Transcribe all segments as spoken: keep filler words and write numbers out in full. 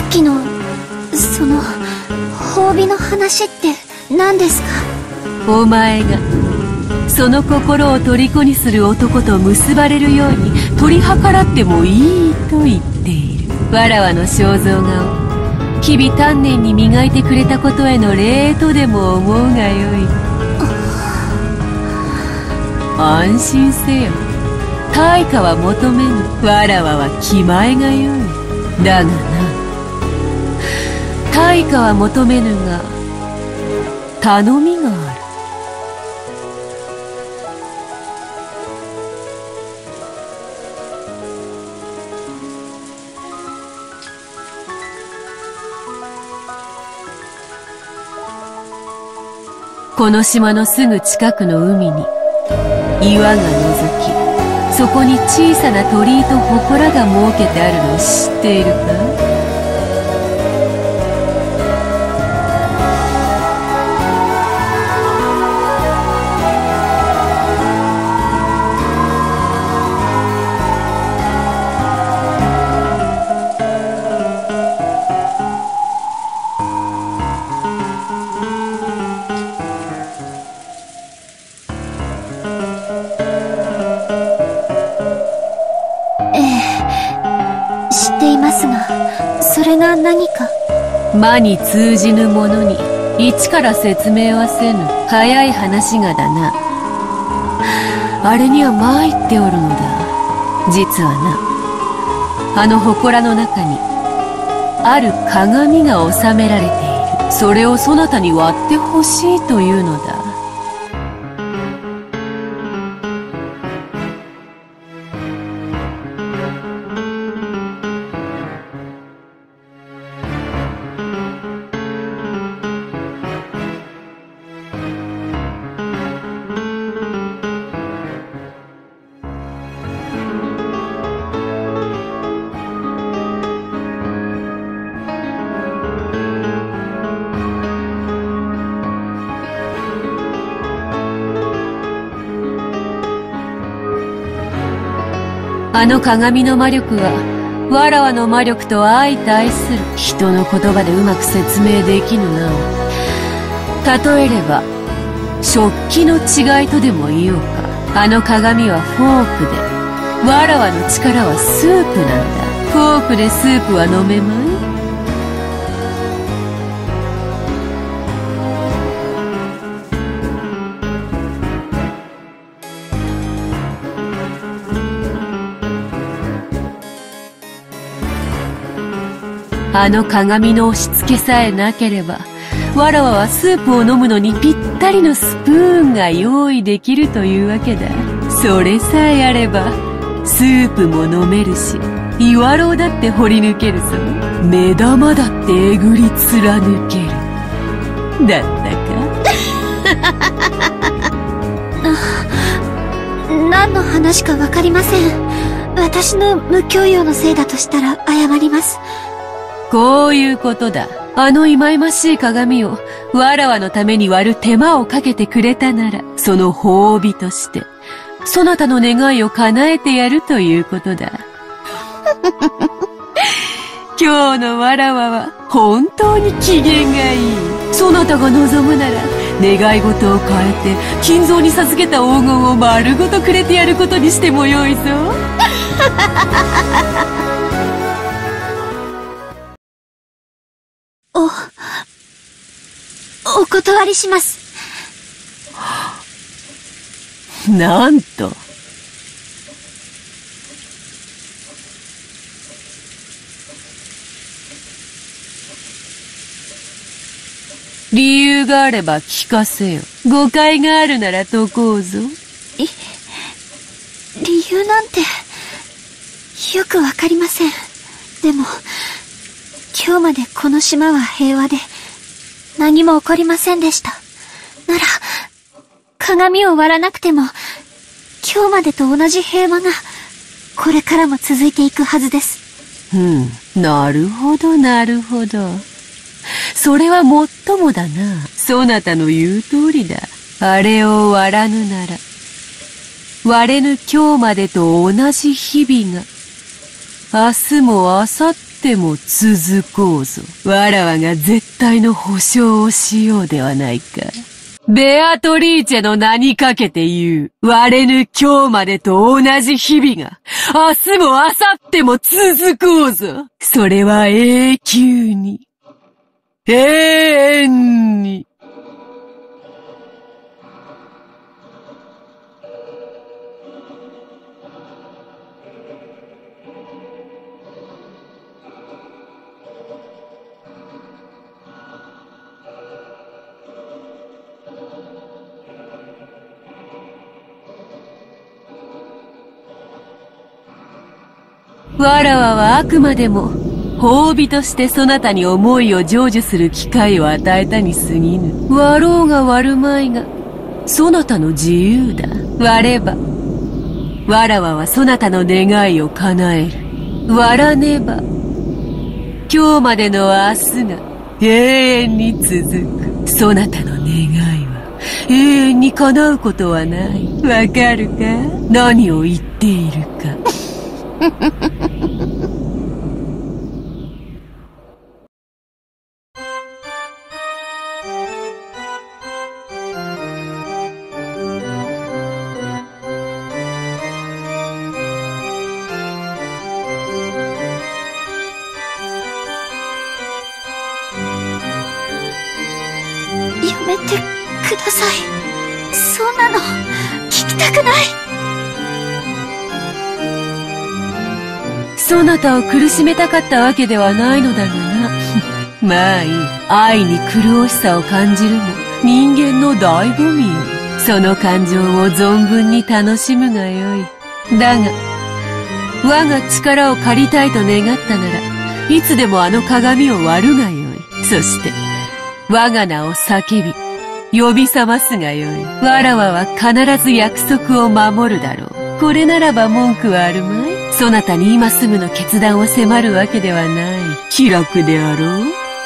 っきのその褒美の話って何ですか？ お前がその心を虜にする男と結ばれるように取り計らってもいいと言っている。わらわの肖像画を日々丹念に磨いてくれたことへの礼とでも思うがよい。安心せよ。対価は求めぬ。わらわは気前がよい。だがな、対価は求めぬが頼みがある。この島のすぐ近くの海に岩がのぞき、そこに小さな鳥居と祠が設けてあるのを知っているか？ それが何か？ 魔に通じぬものに一から説明はせぬ。早い話がだな。あれには参っておるのだ。実はな、あの祠の中にある鏡が収められている。それをそなたに割ってほしいというのだ。あの鏡の魔力はわらわの魔力と相対する。人の言葉でうまく説明できぬな。例えれば食器の違いとでも言おうか。あの鏡はフォークで、わらわの力はスープなんだ。フォークでスープは飲めまい？あの鏡の押し付けさえなければ、わらわはスープを飲むのにぴったりのスプーンが用意できるというわけだ。それさえあればスープも飲めるし、岩蝋だって掘り抜けるぞ。目玉だってえぐり貫ける。だったか？何の話かわかりません。私の無教養のせいだとしたら謝ります。 こういうことだ。あの忌々しい鏡をわらわのために割る手間をかけてくれたなら、その褒美としてそなたの願いを叶えてやるということだ。今日のわらわは本当に機嫌がいい。そなたが望むなら願い事を変えて金蔵に授けた黄金を丸ごとくれてやることにしてもよいぞ。 お、お断りします。 なんと。理由があれば聞かせよ。誤解があるなら解こうぞ。 え、理由なんてよくわかりません。でも今日までこの島は平和で何も起こりませんでした。なら鏡を割らなくても今日までと同じ平和がこれからも続いていくはずです。 うん、なるほどなるほど。それはもっともだな。そなたの言う通りだ。あれを割らぬなら割れぬ今日までと同じ日々が明日も明後日も続こうぞ。わらわが絶対の保証をしようではないか。ベアトリーチェの名にかけて言う。割れぬ今日までと同じ日々が、明日も明後日も続こうぞ。それは永久に、永遠に。わらわはあくまでも褒美としてそなたに思いを成就する機会を与えたに過ぎぬ。割ろうが割るまいがそなたの自由だ。割ればわらわはそなたの願いを叶える。割らねば今日までの明日が永遠に続く。そなたの願いは永遠に叶うことはない。わかるか？何を言っているか。 やめてください。そんなの聞きたくない。 そなたを苦しめたかったわけではないのだがな。まあいい。愛に苦しさを感じるも人間の醍醐味よ。その感情を存分に楽しむがよい。だが我が力を借りたいと願ったならいつでもあの鏡を割るがよい。そして我が名を叫び呼び覚ますがよい。わらわは必ず約束を守るだろう。これならば文句はあるまい。そなたに今すぐの決断を迫るわけではない。気楽であろう。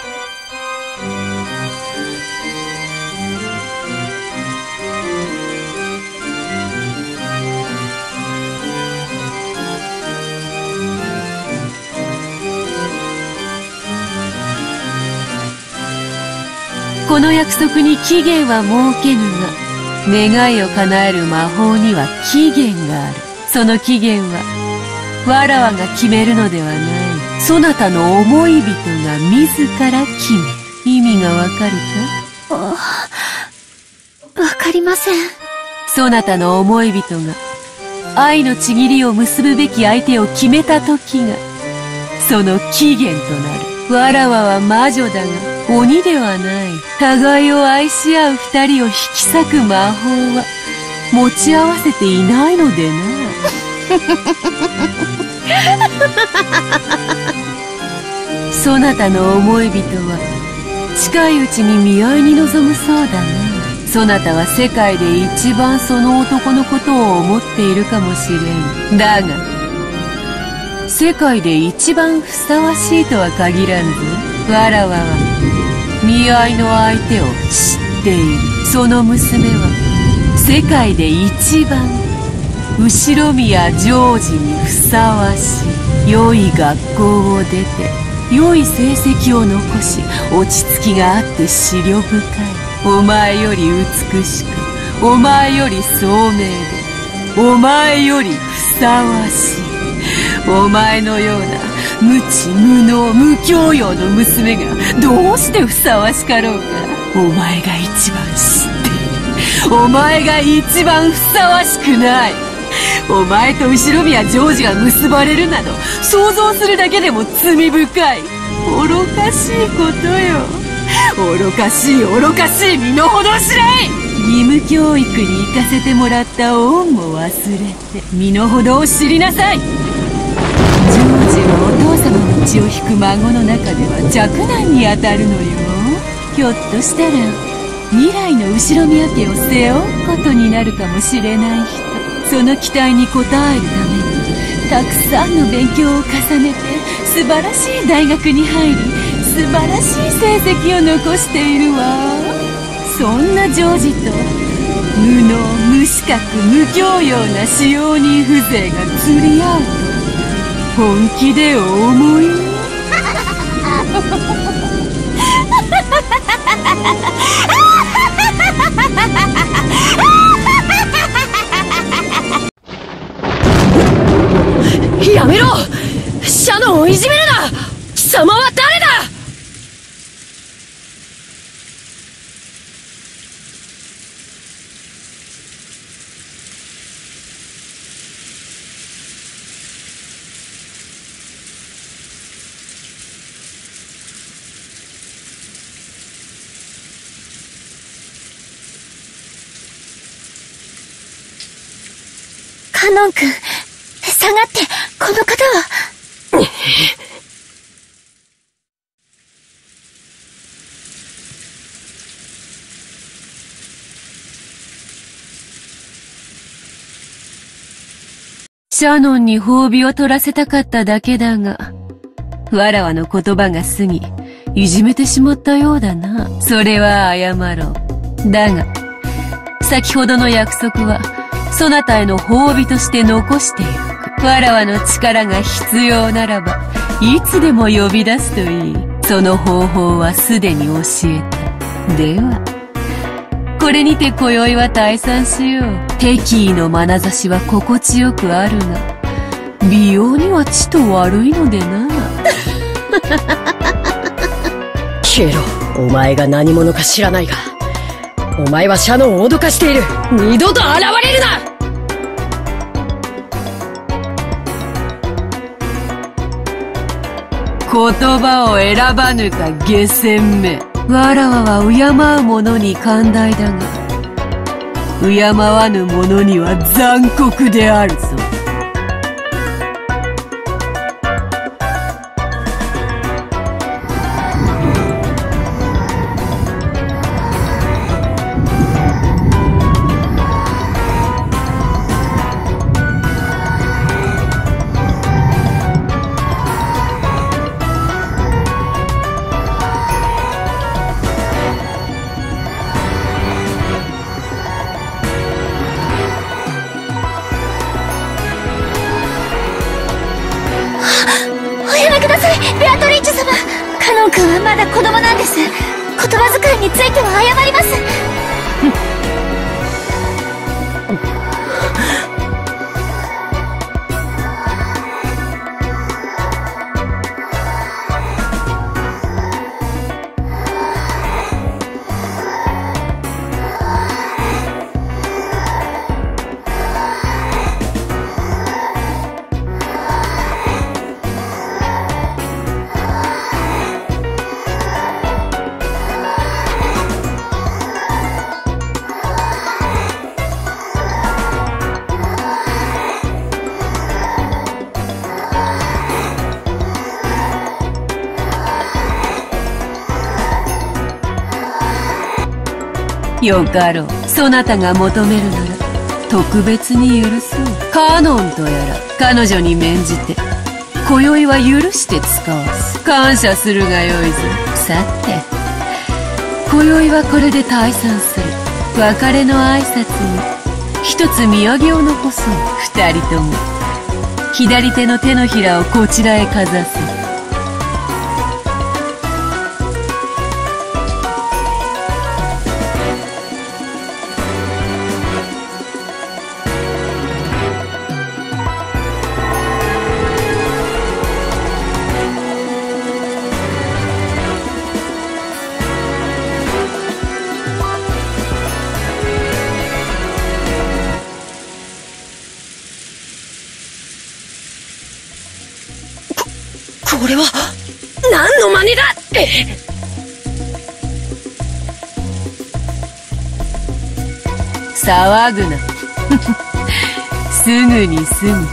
この約束に期限は設けぬが、願いを叶える魔法には期限がある。その期限はわらわが決めるのではない。そなたの思い人が自ら決める。意味がわかるか？ わかりません。 そなたの思い人が愛のちぎりを結ぶべき相手を決めた時がその期限となる。わらわは魔女だが鬼ではない。互いを愛し合う二人を引き裂く魔法は持ち合わせていないのでな。そなたの思い人は近いうちに見合いに臨むそうだな。そなたは世界で一番その男のことを思っているかもしれん。だが世界で一番ふさわしいとは限らんぞ。わらわは見合いの相手を知っている。その娘は世界で一番後宮ジョージにふさわしい。良い学校を出て良い成績を残し落ち着きがあって思慮深い。お前より美しくお前より聡明でお前よりふさわしい。お前のような無知無能無教養の娘がどうしてふさわしかろうか。お前が一番知っている。お前が一番ふさわしくない。お前と後宮ジョージが結ばれるなど想像するだけでも罪深い。愚かしいことよ。愚かしい愚かしい身の程知らい。義務教育に行かせてもらった恩も忘れて身の程を知りなさい。ジョージはお父様の血を引く孫の中では若男にあたるのよ。ひょっとしたら未来の後宮家を背負うことになるかもしれない人。その期待に応えるためにたくさんの勉強を重ねて素晴らしい大学に入り素晴らしい成績を残しているわ。そんなジョージと無能無資格無教養な使用人風情が釣り合うと本気でお思い？ やめろ！シャノンをいじめるな！貴様は誰だ！ カノン君、下がって、この方は。 シャノンに褒美を取らせたかっただけだが、わらわの言葉が過ぎ、いじめてしまったようだな。それは謝ろう。だが、先ほどの約束は、そなたへの褒美として残していく。わらわの力が必要ならば、いつでも呼び出すといい。その方法はすでに教えた。では、これにて今宵は退散しよう。敵意の眼差しは心地よくあるが、美容にはちと悪いのでな。 消えろ。お前が何者か知らないが、お前はシャノンを脅かしている。二度と現れるな！ 言葉を選ばぬか下賤め。わらわは敬う者に寛大だが、敬わぬ者には残酷であるぞ。 ベアトリーチェ様、カノン君はまだ子供なんです。言葉遣いについては謝ります。 よかろう。そなたが求めるなら特別に許そう。カノンとやら彼女に免じて今宵は許して使わす。感謝するがよいぞ。さて今宵はこれで退散する。別れの挨拶に一つ土産を残そう。二人とも左手の手のひらをこちらへかざす。 これは何の真似だ！ 騒ぐな。すぐに済む。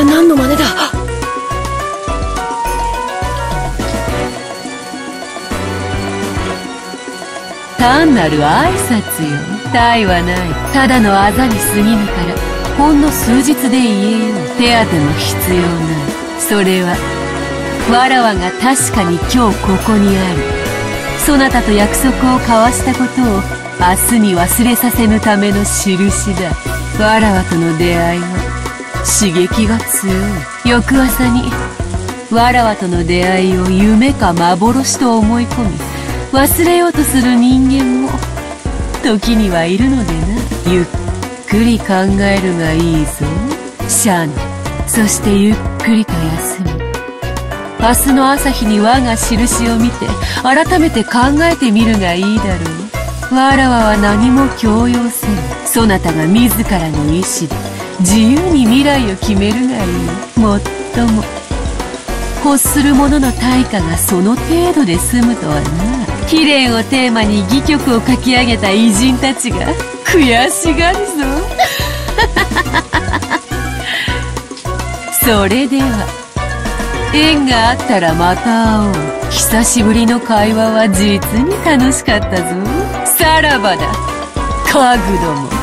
何の真似だ。 単なる挨拶よ。他意はない。ただのあざに過ぎぬから、ほんの数日で言えよう。手当ても必要ない。それはわらわが確かに今日ここにある。そなたと約束を交わしたことを明日に忘れさせぬための印だ。わらわとの出会いは刺激が強い。翌朝にわらわとの出会いを夢か幻と思い込み忘れようとする人間も時にはいるのでな。ゆっくり考えるがいいぞ、シャネ。そしてゆっくりと休み、明日の朝日に我が印を見て改めて考えてみるがいいだろう。わらわは何も強要せん。そなたが自らの意志で自由に未来を決めるがいい。もっとも欲する者の対価がその程度で済むとはな。悲恋をテーマに戯曲を書き上げた偉人たちが悔しがるぞ。それでは縁があったらまた会おう。久しぶりの会話は実に楽しかったぞ。さらばだ、家具ども。